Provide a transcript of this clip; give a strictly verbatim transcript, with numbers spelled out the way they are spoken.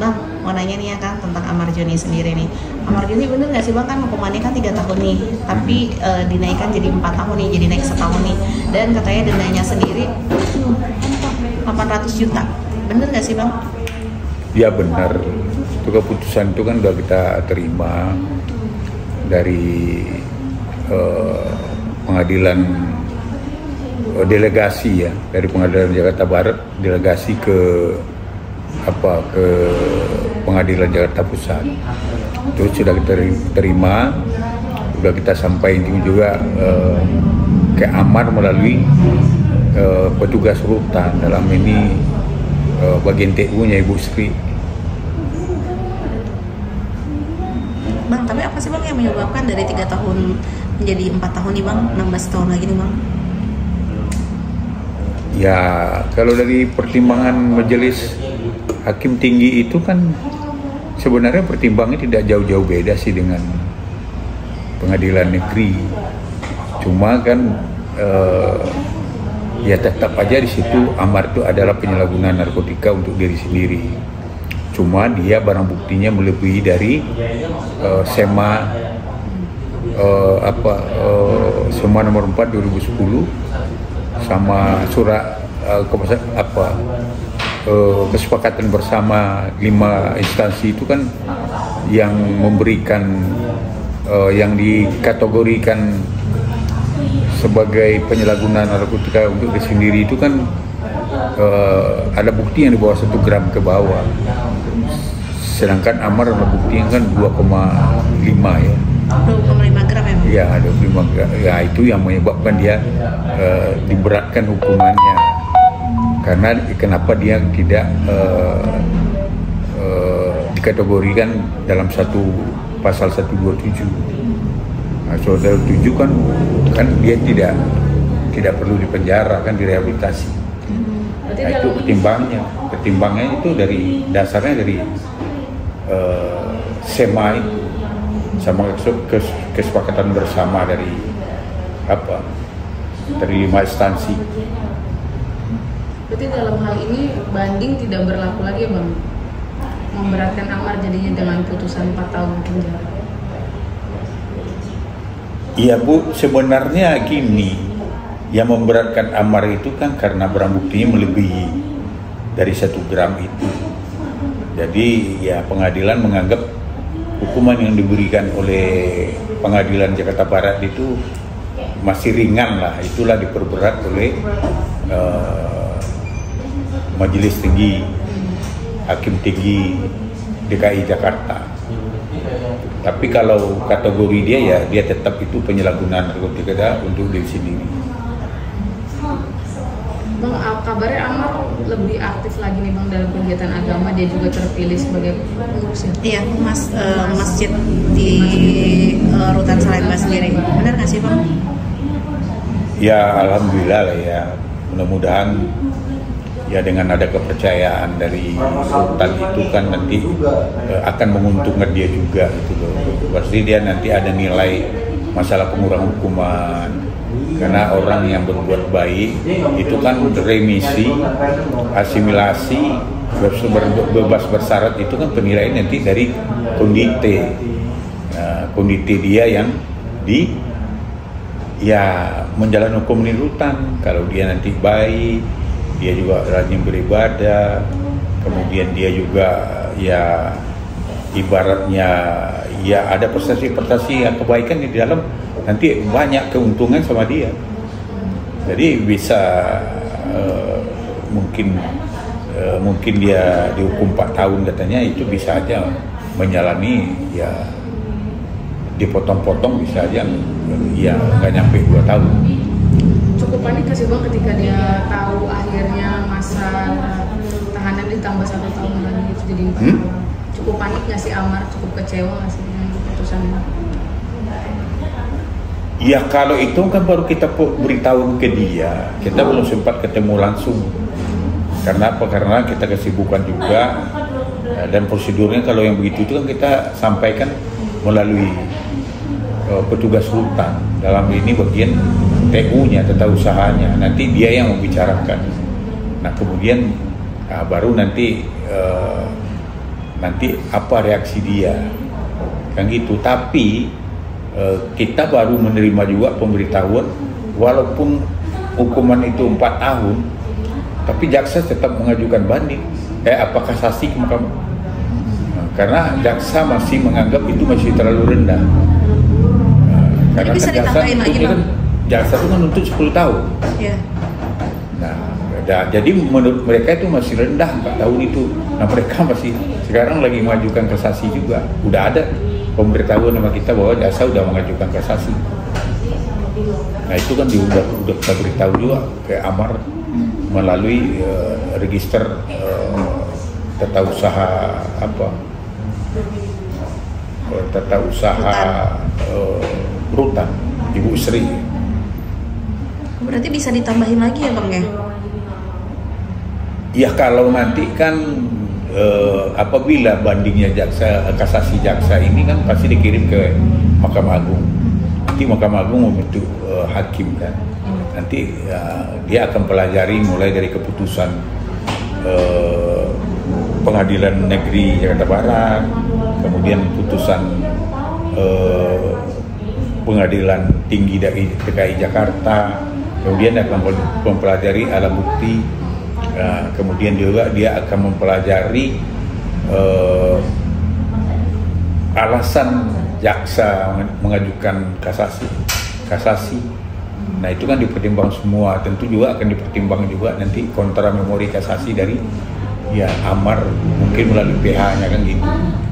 Bang, mau nanya nih ya Kang tentang Amar Joni sendiri nih. Amar Joni bener nggak sih Bang, kan hukumannya kan tiga tahun nih, tapi e, dinaikkan jadi empat tahun nih, jadi naik setahun nih. Dan katanya dendanya sendiri delapan ratus juta. Bener nggak sih Bang? Ya benar. Itu keputusan itu kan udah kita terima dari eh, pengadilan eh, delegasi ya, dari pengadilan Jakarta Barat delegasi ke apa ke pengadilan Jakarta Pusat. Itu sudah kita terima, sudah kita sampaikan juga eh, ke Amar melalui eh, petugas rutan, dalam ini eh, bagian T U-nya Ibu Sri. Bang, tapi apa sih Bang yang menyebabkan dari tiga tahun menjadi empat tahun nih Bang, enam belas tahun lagi nih Bang? Ya, kalau dari pertimbangan majelis hakim tinggi itu kan sebenarnya pertimbangannya tidak jauh-jauh beda sih dengan pengadilan negeri. Cuma kan eh, ya tetap aja di situ Amar itu adalah penyalahgunaan narkotika untuk diri sendiri. Cuma dia barang buktinya melebihi dari uh, SEMA uh, apa uh, SEMA nomor empat dua ribu sepuluh sama surat uh, apa uh, kesepakatan bersama lima instansi itu kan yang memberikan uh, yang dikategorikan sebagai penyalahgunaan narkotika untuk diri sendiri itu kan uh, ada bukti yang di bawah satu gram ke bawah. Sedangkan Amar ada bukti yang kan dua koma lima ya. dua koma lima gram ya? Iya, dua koma lima gram. Ya, itu yang menyebabkan dia uh, diberatkan hukumannya. Karena kenapa dia tidak uh, uh, dikategorikan dalam satu pasal seratus dua puluh tujuh. Nah, seratus dua puluh tujuh kan kan dia tidak tidak perlu dipenjara, kan direhabilitasi. Nah, itu pertimbangannya. Pertimbangannya itu dari dasarnya dari Uh, SEMA itu sama kes, kesepakatan bersama dari apa dari lima instansi. Berarti dalam hal ini banding tidak berlaku lagi Bang, memberatkan Amar jadinya dengan putusan empat tahun penjara. Iya Bu, sebenarnya gini, yang memberatkan Amar itu kan karena barang buktinya melebihi dari satu gram itu. Jadi ya pengadilan menganggap hukuman yang diberikan oleh pengadilan Jakarta Barat itu masih ringan lah, itulah diperberat oleh uh, Majelis Tinggi Hakim Tinggi D K I Jakarta. Tapi kalau kategori dia ya dia tetap itu penyalahgunaan narkotika untuk diri sendiri. Bang, kabarnya Amar lebih aktif lagi nih Bang dalam kegiatan agama, dia juga terpilih sebagai pengurus ya? Iya, mas, uh, masjid di uh, Rutan Salemba sendiri. Benar nggak sih Bang? Ya alhamdulillah lah ya, mudah-mudahan ya dengan ada kepercayaan dari Rutan itu kan nanti uh, akan menguntungkan dia juga gitu loh. Pasti dia nanti ada nilai masalah pengurangan hukuman. Karena orang yang berbuat baik itu kan remisi, asimilasi, bebas bersyarat itu kan penilaian nanti dari kondite, nah, kondite dia yang di ya menjalani hukum di rutan. Kalau dia nanti baik, dia juga rajin beribadah, kemudian dia juga ya ibaratnya ya ada prestasi-prestasi yang kebaikan di dalam, nanti banyak keuntungan sama dia. Jadi bisa uh, mungkin uh, mungkin dia dihukum empat tahun katanya, itu bisa aja menjalani ya dipotong-potong bisa aja ya nggak nyampe dua tahun. Cukup panik kasih Bang ketika dia tahu akhirnya masa tahanan ditambah satu tahun lagi itu jadi empat tahun. Hmm? Cukup panik nggak sih Amar? Cukup kecewa nggak sih dengan keputusan ini? Ya kalau itu kan baru kita beritahu ke dia, kita belum sempat ketemu langsung. Karena apa? Karena kita kesibukan juga, dan prosedurnya kalau yang begitu itu kan kita sampaikan melalui uh, petugas rutan. Dalam ini bagian T U-nya, tata usahanya. Nanti dia yang membicarakan. Nah kemudian nah, baru nanti uh, nanti apa reaksi dia, kan gitu. Tapi eh, kita baru menerima juga pemberitahuan, walaupun hukuman itu empat tahun, tapi jaksa tetap mengajukan banding, eh apa kasasi ke mahkamah, nah, karena jaksa masih menganggap itu masih terlalu rendah. Nah, karena bisa kan jaksa ditambahin lagi, itu kan, Bang? jaksa itu kan untuk sepuluh tahun. Ya. Nah, dah, jadi menurut mereka itu masih rendah empat tahun itu. Nah, mereka masih sekarang lagi mengajukan kasasi juga. Udah ada pemberitahuan sama kita bahwa jaksa udah mengajukan kasasi. Nah, itu kan diudah udah kita beritahu juga ke Amar melalui uh, register uh, tata usaha apa? Uh, tata usaha uh, rutan Ibu Sri. Berarti bisa ditambahin lagi ya, Bang ya? Ya kalau nanti kan eh, apabila bandingnya jaksa kasasi jaksa ini kan pasti dikirim ke Mahkamah Agung. Nanti Mahkamah Agung membentuk eh, hakim kan. Nanti ya, dia akan pelajari mulai dari keputusan eh, Pengadilan Negeri Jakarta Barat, kemudian putusan eh, Pengadilan Tinggi dari D K I Jakarta, kemudian akan mempelajari alat bukti. Nah, kemudian juga dia akan mempelajari uh, alasan jaksa mengajukan kasasi, kasasi. Nah itu kan dipertimbang semua. Tentu juga akan dipertimbang juga nanti kontra memori kasasi dari ya Amar, mungkin melalui P H-nya kan gitu.